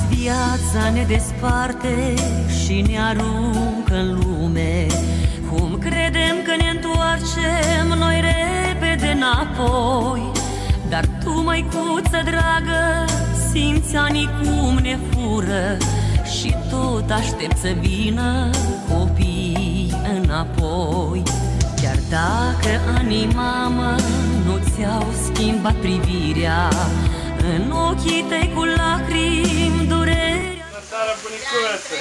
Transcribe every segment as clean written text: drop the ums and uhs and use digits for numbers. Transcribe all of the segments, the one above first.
viața ne desparte și ne aruncă în lume. Cum credem că ne întoarcem noi repede înapoi, dar tu, măicuță dragă, simți anii cum ne fură și tot aștept să vină copii înapoi. Chiar dacă anii, mamă, nu ți-au schimbat privirea, în ochii tăi cu lacrimi durerea. Bună seara, bunicuță!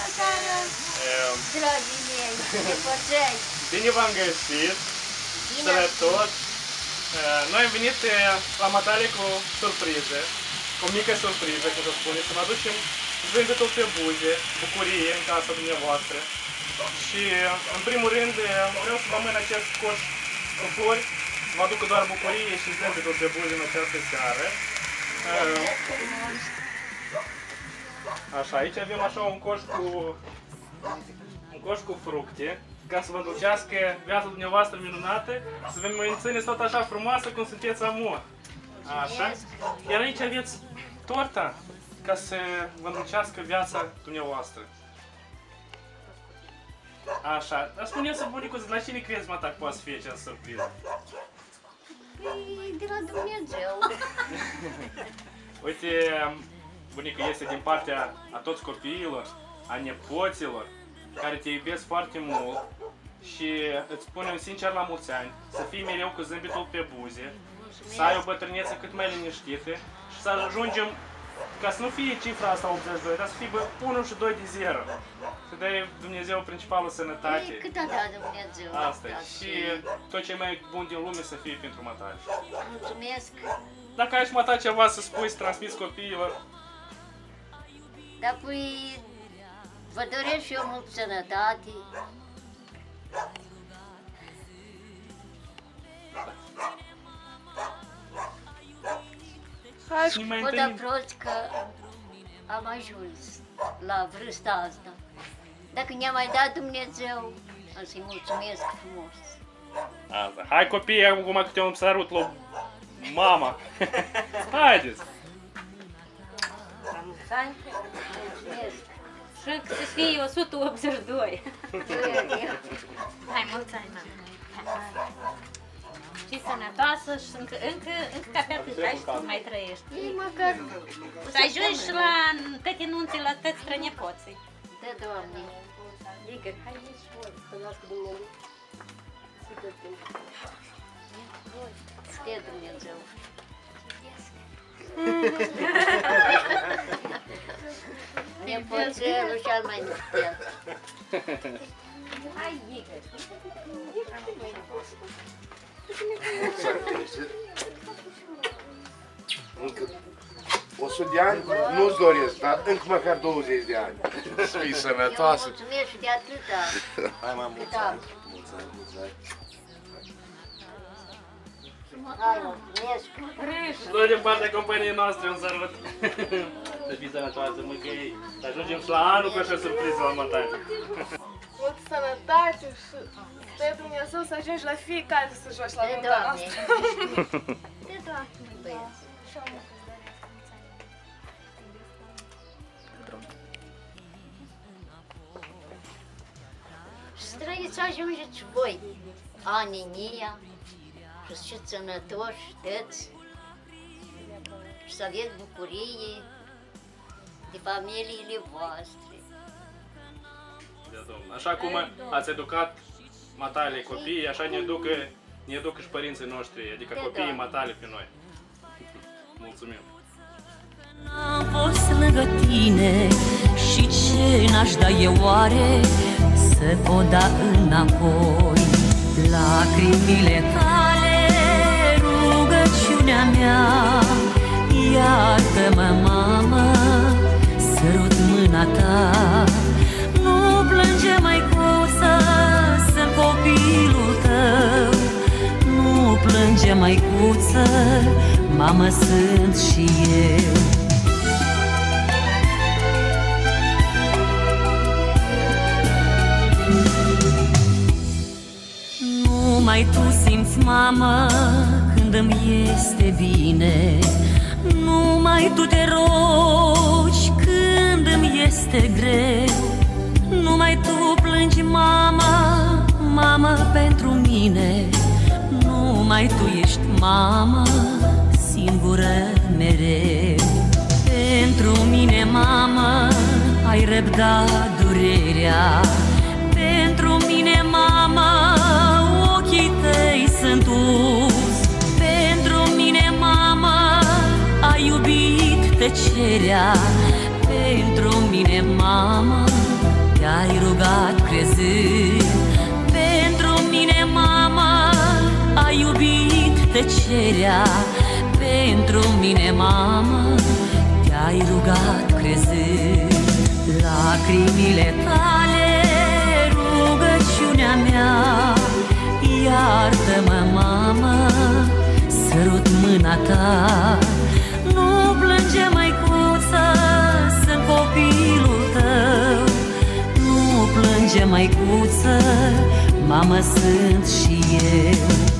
Dragii mei, ce făceai? Bine v-am găsit, sănătos! Noi am venit la matale cu surprize, cu o mică surpriză, cum să spune, să vă aducem zâmbetul pe buze, bucurie în casa dumneavoastră. Și, în primul rând, vreau să vă mân acest coș cu flori, să vă aducă doar bucurie și zâmbetul pe buze în această seară. Așa, aici avem așa un coș cu fructe, ca să vă dulcească viața dumneavoastră minunată, să vă mențineți tot așa frumoasă cum sunteți amor. Așa. Iar aici aveți torta, ca să vă dulcească viața dumneavoastră. Așa, dar spuneți-mi, bunicuță, la cine crezi, mă, că poate să fie această surpriză? De la Dumnezeu. Uite, bunica este din partea a toți copiilor, a nepoților, care te iubesc foarte mult și îți spunem sincer la mulți ani, să fii mereu cu zâmbetul pe buze, să ai o bătrâneță cât mai liniștită și să ajungem, ca să nu fie cifra asta 82, dar să fie 1 și 2 de 0. Să dai Dumnezeu principalul sănătate. Cât a dat Dumnezeu? Asta și tot ce mai bun din lume să fie pentru matale. Mulțumesc. Dacă ai și mata ceva să spui, să transmiți copiilor. Dar păi, vă doresc și eu mult sănătate. Văd aproți că am ajuns la vârsta asta. Dacă ne-a mai dat Dumnezeu, o să-i mulțumesc frumos. Asta. Hai copii, acum câte un sărut la mama. Haideți! Mulțumesc. Și să fie 182. Hai, mulți ani, mama. Și sănătoasă și încă ca pe atât, ai și tu mai trăiești. Ei, măcar... Să ajungi și la toate nunții, la toți strănepoții. Da, Doamne. Igor, hai ieși voi. Stă Dumnezeu. Nepoțelul cel mai născut. Hai, Igor. 100 de ani nu-ți doresc, dar încă măcar 20 de ani. Să fii sănătoasă. Eu mulțumesc și de atâta. Hai, mă, mulți ani. Mulți ani, mulți ani. Hai, mulțumesc. Noi din partea companiei noastre un sărut. Să fii sănătoasă, mâncăi. Să ajungem și la anul cu așa surpriză la matale. Multă sănătate și de Dumnezeu să ajungi la fiecare să joci la nunta noastră. De Doamne, băieți. Și trăiți să ajungeți voi, ani în ea, și să fiți sănătoși, toți, și să aveți bucurie de familiile voastre. Așa cum ați educat matale copiii, așa ne educă și părinții noștri, adică copiii matale pe noi. Mulțumim! Am fost lângă tine și ce n-aș da eu oare să pot da înapoi. Lacrimile tale, rugăciunea mea, iartă-mă, mamă, sărut mâna ta. Nu plânge, măicuță, sunt copilul tău. Nu plânge, măicuță, mamă, sunt și eu. Numai tu simți, mamă, când îmi este bine. Nu Numai tu te rogi când îmi este greu, numai tu plângi, mama, mamă, pentru mine. Numai tu ești mamă, singură mereu. Pentru mine, mamă, ai răbdat durerea. Pentru mine, mamă, ochii tăi sunt us. Pentru mine, mamă, ai iubit tăcerea. Pentru mine, mamă, te-ai rugat crezând. Pentru mine, mamă, ai iubit tăcerea. Pentru mine, mamă, te-ai rugat crezând. Lacrimile tale, rugăciunea mea, iartă-mă, mamă, sărut mâna ta. Nu plânge, măicuță, sunt copilul tău. Nu plânge, măicuță, mamă, sunt și eu.